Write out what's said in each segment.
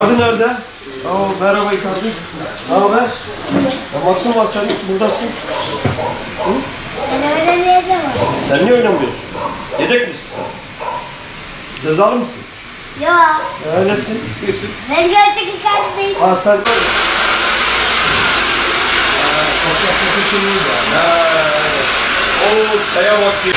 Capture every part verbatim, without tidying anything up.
Adı nerede? Oo, merhaba Icardi. Ne haber? Ya Maksım var, sen buradasın. Hı? Ben oynamaya var. Sen niye oynamıyorsun? Yedek misin sen? Cezalı mısın? Yok. Öylesin. Nesin? Ben gerçek Icardi değilim. Aa sen de. Oo, saya bak diye.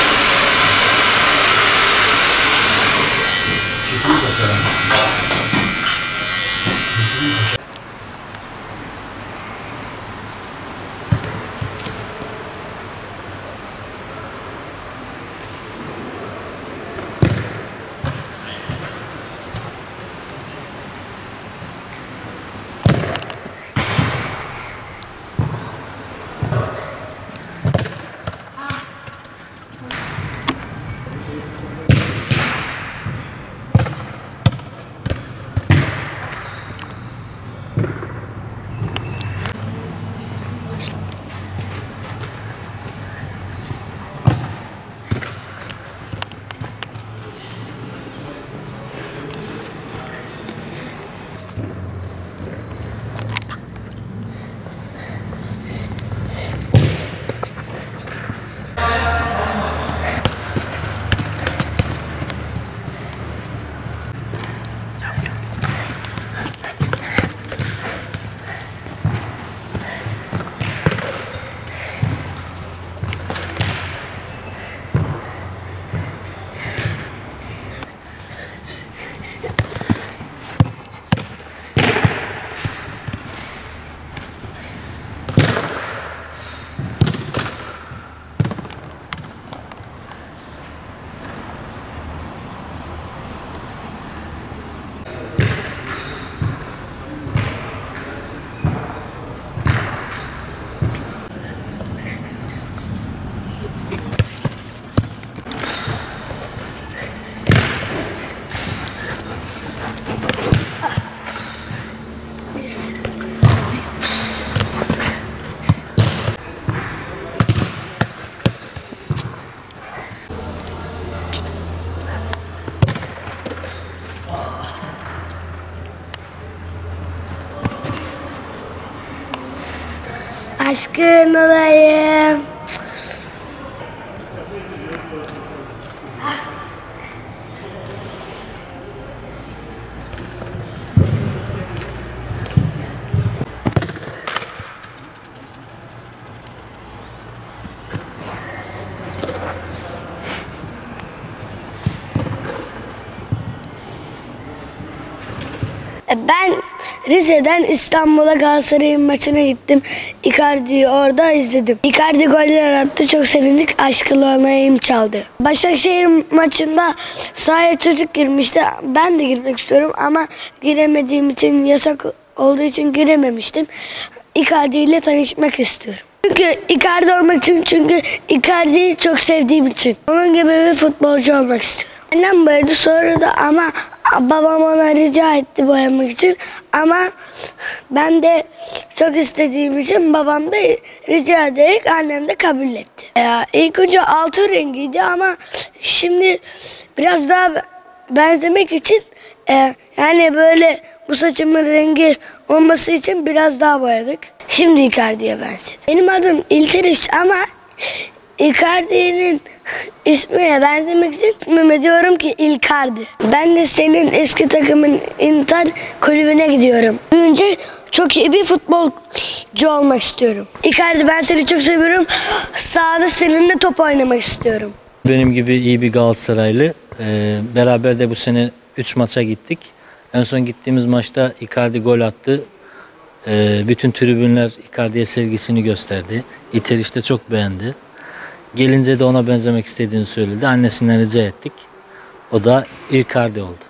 Aşkın olayım. Ben Rize'den İstanbul'a Galatasaray'ın maçına gittim. Icardi'yi orada izledim. Icardi goller attı. Çok sevindik. Aşkın olayım çaldı. Başakşehir maçında sahaya çocuk girmişti. Ben de girmek istiyorum ama giremediğim için, yasak olduğu için girememiştim. Icardi ile tanışmak istiyorum. Çünkü Icardi olmak için, çünkü Icardi'yi çok sevdiğim için. Onun gibi bir futbolcu olmak istiyorum. Annem boyadı sonra da ama babam ona rica etti boyamak için. Ama ben de çok istediğim için babam da rica ederek annem de kabul etti. Ya, ilk önce altın rengiydi ama şimdi biraz daha benzemek için e, yani böyle bu saçımın rengi olması için biraz daha boyadık. Şimdi Icardi'ye benzedim. Benim adım İlteriş ama Icardi'nin ismine benzemek için ismime diyorum ki İlkardi. Ben de senin eski takımın Inter kulübüne gidiyorum. Büyünce çok iyi bir futbolcu olmak istiyorum. Icardi, ben seni çok seviyorum. Sahada seninle top oynamak istiyorum. Benim gibi iyi bir Galatasaraylı. Ee, beraber de bu sene üç maça gittik. En son gittiğimiz maçta Icardi gol attı. Ee, bütün tribünler Icardi'ye sevgisini gösterdi. İteriş de çok beğendi. Gelince de ona benzemek istediğini söyledi. Annesinden rica ettik. O da Icardi oldu.